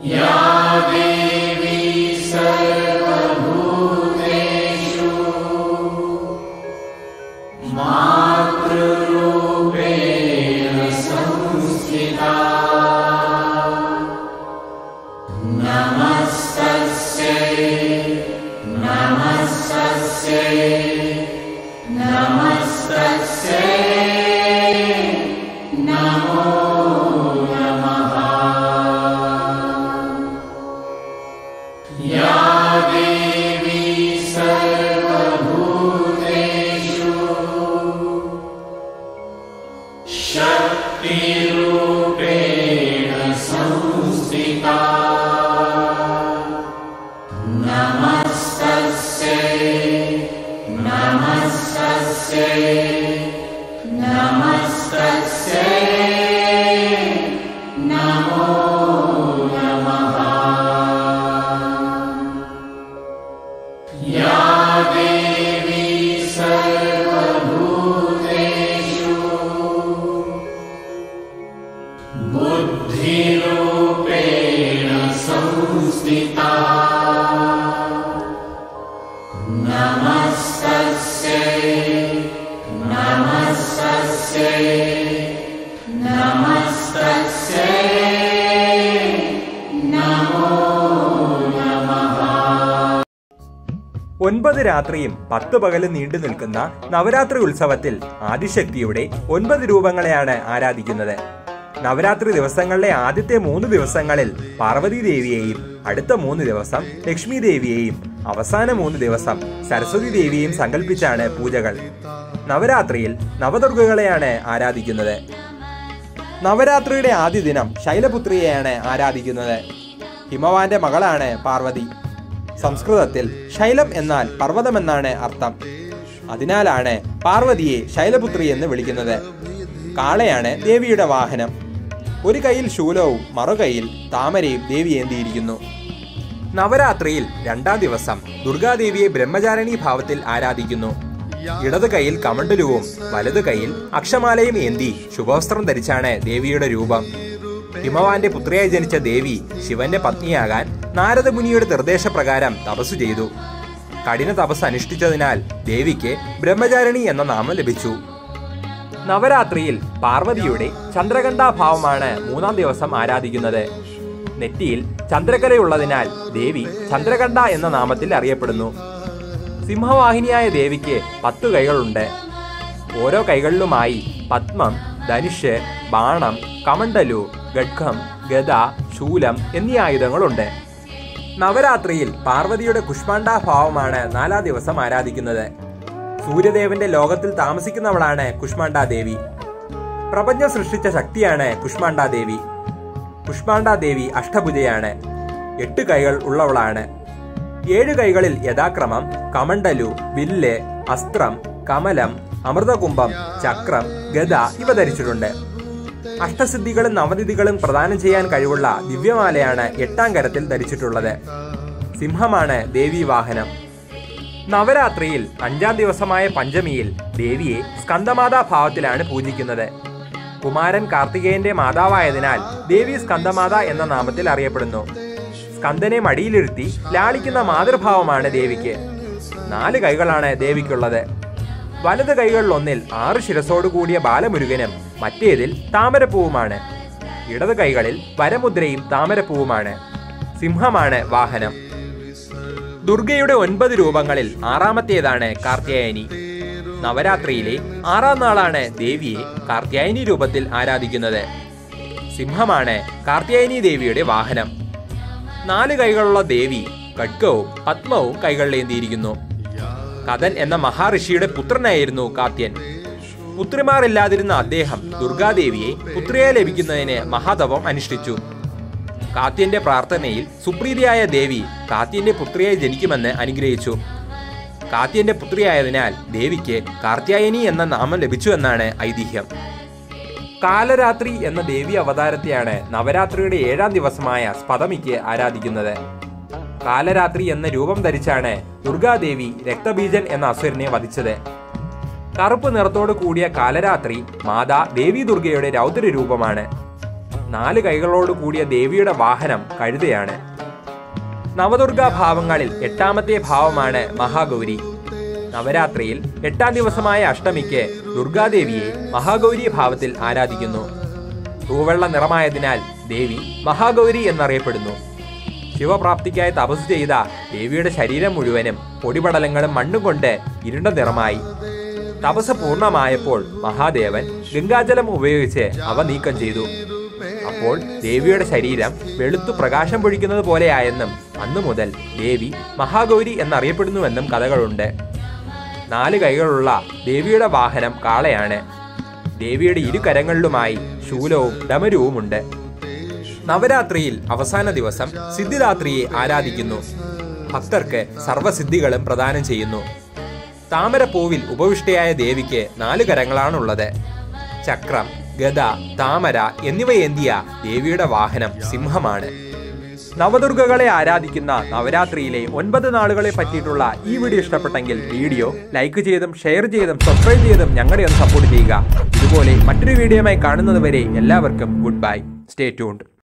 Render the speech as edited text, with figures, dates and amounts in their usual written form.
या देवी सर्वभूतेषु मातृरूपेण संस्थिता नमस्तस्यै नमस्तस्यै नमस्तस्यै नमो नमः। या देवी सर्वभूतेषु शक्तिरूपेण संस्थिता नमस्तस्यै नमस्तस्यै नमस्तस्यै नमो नमः। या देवी सर्वभूतेषु बुद्धिरूपेण संस्थिता नमस्तस्यै नमस्तस्यै नमस्तस्यै नमो नमः। 9 രാത്രിയും 10 പകലും നീണ്ടു നിൽക്കുന്ന നവരാത്രി ഉത്സവത്തിൽ ആദിശക്തിയുടെ 9 രൂപങ്ങളെയാണ് ആരാധിക്കുന്നത്. നവരാത്രി ദിവസങ്ങളിലെ ആദ്യത്തെ 3 ദിവസങ്ങളിൽ പാർവതി ദേവിയെയും അടുത്ത 3 ദിവസം ലക്ഷ്മി ദേവിയെയും അവസാന 3 ദിവസം സരസ്വതി ദേവിയെയും സങ്കല്പിച്ചാണ് പൂജകൾ. നവരാത്രിയിൽ നവദുർഗകളെയാണ് ആരാധിക്കുന്നത്. നവരാത്രിയുടെ ആദ്യ ദിനം ശൈലപുത്രിയെയാണ് ആരാധിക്കുന്നത്. ഹിമവാന്റെ മകളാണ് പാർവതി. സംസ്കൃതത്തിൽ ശൈലം എന്നാൽ പർവ്വതമെന്നാണ് അർത്ഥം. അതിനാലാണ് പാർവതിയെ ശൈലപുത്രി എന്ന് വിളിക്കുന്നത്. കാളയാണ് ദേവിയുടെ വാഹനം. ഒരു കൈയിൽ ശൂലവും മറുകൈയിൽ താമരയും ദേവി ഏന്തിയിരിക്കുന്നു. നവരാത്രിയിൽ 2ാം ദിവസം ദുർഗാദേവിയെ ബ്രഹ്മചാരിണി ഭാവത്തിൽ ആരാധിക്കുന്നു. ഇടത് കൈയിൽ കമണ്ഡലുവും വലതു കൈയിൽ അക്ഷമാലയും ഏന്തി ശുഭവസ്ത്രം ധരിച്ചാണ് ദേവിയുടെ രൂപം. ഹിമവാന്റെ പുത്രിയായി ജനിച്ച ദേവി ശിവന്റെ പത്നിയാകാൻ നാരദമുനിയുടെ നിർദ്ദേശപ്രകാരം തപസ്സു ചെയ്തു. കഠിന തപസ് അനുഷ്ഠിച്ചതിനാൽ ദേവിക്ക് ബ്രഹ്മചാരിണി എന്ന നാമം ലഭിച്ചു. നവരാത്രിയിൽ പാർവതിയുടെ ചന്ദ്രകണ്ഠാഭാവമാണ് 3ാം ദിവസം ആരാധിക്കുന്നത്. നെറ്റിയിൽ ചന്ദ്രകലയുള്ളതിനാൽ ദേവി ചന്ദ്രകണ്ഠ എന്ന നാമത്തിൽ അറിയപ്പെടുന്നു. സിംഹവാഹിനിയായ ദേവിക്ക് 10 കൈകളുണ്ട്. ഓരോ കൈകളിലുമായി പത്മം, ധനുഷ്, ബാണം, കമണ്ഡലു, ഖഡ്ഗം, ഗദ, ശൂലം എന്നീ ആയുധങ്ങളുണ്ട്. നവരാത്രിയിൽ പാർവതിയുടെ കുഷ്മാണ്ഡാഭാവമാണ് 4ാം ദിവസം ആരാധിക്കുന്നത്. സൂര്യദേവന്റെ ലോകത്തിൽ താമസിക്കുന്നവളാണ് കുഷ്മാണ്ഡാദേവി. പ്രപഞ്ചം സൃഷ്ടിച്ച ശക്തിയാണ് കുഷ്മാണ്ഡാദേവി. കുഷ്മാണ്ഡാദേവി അഷ്ടഭുജയാണ്. 8 കൈകൾ ഉള്ളവളാണ്. 7 കൈകളിൽ യഥാക്രമം കമണ്ഡലു, വില്ല്, അസ്ത്രം, കമലം, അമൃതകുംഭം, ചക്രം, ഗദ ഇവ ധരിച്ചിട്ടുണ്ട്. അഷ്ടസിദ്ധികളും നവനിധികളും പ്രദാനം ചെയ്യാൻ കഴിവുള്ള ദിവ്യമാലയാണ് 8ാം കരത്തിൽ ധരിച്ചിട്ടുള്ളത്. സിംഹമാണ് ദേവി വാഹനം. നവരാത്രിയിൽ 5ാം ദിവസമായ പഞ്ചമിയിൽ ദേവിയെ സ്കന്ദമാതാ ഭാവത്തിലാണ് പൂജിക്കുന്നത്. കുമാരൻ കാർത്തികേയന്റെ മാതാവായതിനാൽ ദേവി സ്കന്ദമാത എന്ന നാമത്തിൽ അറിയപ്പെടുന്നു. സ്കന്ദനെ മടിയിലിരുത്തി ലാളിക്കുന്ന മാതൃഭാവമാണ് ദേവിക്ക്. 4 കൈകളാണ് ദേവിക്കുള്ളത്. വലത് കൈകളിലൊന്നിൽ 6 ശിരസോട് കൂടിയ ബാലമുരുകനും മറ്റേതിൽ താമരപ്പൂവുമാണ്. ഇടത് കൈകളിൽ വരമുദ്രയും താമരപ്പൂവുമാണ്. സിംഹമാണ് വാഹനം. ദുർഗയുടെ 9 രൂപങ്ങളിൽ 6ാമത്തേതാണ് കാർത്യായനി. നവരാത്രിയിലെ 6ാം നാളാണ് ദേവിയെ കാർത്യായനി രൂപത്തിൽ ആരാധിക്കുന്നത്. സിംഹമാണ് കാർത്യായനി ദേവിയുടെ വാഹനം. 4 കൈകളുള്ള ദേവി ഖഡ്ഗവും പത്മവും കൈകളിലേന്തിയിരിക്കുന്നു. കഥൻ എന്ന മഹാഋഷിയുടെ പുത്രനായിരുന്നു കാത്യൻ. പുത്രിമാരില്ലാതിരുന്ന അദ്ദേഹം ദുർഗാദേവിയെ പുത്രിയായി ലഭിക്കുന്നതിന് മഹാതപം അനുഷ്ഠിച്ചു. കാത്യന്റെ പ്രാർത്ഥനയിൽ സുപ്രീതിയായ ദേവി കാത്യന്റെ പുത്രിയായി ജനിക്കുമെന്ന് അനുഗ്രഹിച്ചു. കാത്യന്റെ പുത്രിയായതിനാൽ ദേവിക്ക് കാർത്യായനി എന്ന നാമം ലഭിച്ചുവെന്നാണ് ഐതിഹ്യം. കാലരാത്രി എന്ന ദേവി അവതാരത്തെയാണ് നവരാത്രിയുടെ 7ാം ദിവസമായ സ്പതമിക്ക് ആരാധിക്കുന്നത്. കാലരാത്രി എന്ന രൂപം ധരിച്ചാണ് ദുർഗാദേവി രക്തബീജൻ എന്ന അസുരനെ വധിച്ചത്. കറുപ്പ് നിറത്തോട് കൂടിയ കാലരാത്രി മാതാ ദേവി ദുർഗയുടെ രൗദ്ര രൂപമാണ്. 4 കൈകളോട് കൂടിയ ദേവിയുടെ വാഹനം കഴുതയാണ്. നവദുർഗാ ഭാവങ്ങളിൽ 8ാമത്തെ ഭാവമാണ് മഹാഗൗരി. നവരാത്രിയിൽ 8ാം ദിവസമായ അഷ്ടമിക്ക് ദുർഗാദേവിയെ മഹാഗൗരി ഭാവത്തിൽ ആരാധിക്കുന്നു. തൂവെള്ള നിറമായതിനാൽ ദേവി മഹാഗൗരി എന്നറിയപ്പെടുന്നു. ശിവപ്രാപ്തിക്കായി തപസ് ചെയ്ത ദേവിയുടെ ശരീരം മുഴുവനും പൊടിപടലങ്ങളും മണ്ണും കൊണ്ട് ഇരുണ്ട നിറമായി. തപസ് പൂർണ്ണമായപ്പോൾ മഹാദേവൻ ഗംഗാജലം ഉപയോഗിച്ച് അവ നീക്കം ചെയ്തു. അപ്പോൾ ദേവിയുടെ ശരീരം വെളുത്തു പ്രകാശം പൊഴിക്കുന്നത് പോലെയായെന്നും അന്നു മുതൽ ദേവി മഹാഗൗരി എന്നറിയപ്പെടുന്നുവെന്നും കഥകളുണ്ട്. 4 കൈകളുള്ള ദേവിയുടെ വാഹനം കാളയാണ്. ദേവിയുടെ 2 കരങ്ങളിലുമായി ശൂലവും ഡമരുവുമുണ്ട്. നവരാത്രിയിൽ അവസാന ദിവസം സിദ്ധിദാത്രിയെ ആരാധിക്കുന്നു. ഭക്തർക്ക് സർവ്വസിദ്ധികളും പ്രദാനം ചെയ്യുന്നു. താമരപ്പൂവിൽ ഉപവിഷ്ടയായ ദേവിക്ക് 4 കരങ്ങളാണുള്ളത്. ചക്രം, ഗദ, താമര എന്നിവയേന്തിയ ദേവിയുടെ വാഹനം സിംഹമാണ്. നവദുർഗകളെ ആരാധിക്കുന്ന നവരാത്രിയിലെ 9 നാളുകളെ പറ്റിയിട്ടുള്ള ഈ വീഡിയോ ഇഷ്ടപ്പെട്ടെങ്കിൽ വീഡിയോ ലൈക്ക് ചെയ്തും ഷെയർ ചെയ്തും സബ്സ്ക്രൈബ് ചെയ്തും ഞങ്ങളെ ഒന്ന് സപ്പോർട്ട് ചെയ്യുക. ഇതുപോലെ മറ്റൊരു വീഡിയോയുമായി കാണുന്നത് വരെ എല്ലാവർക്കും ഗുഡ് ബൈ. Stay tuned.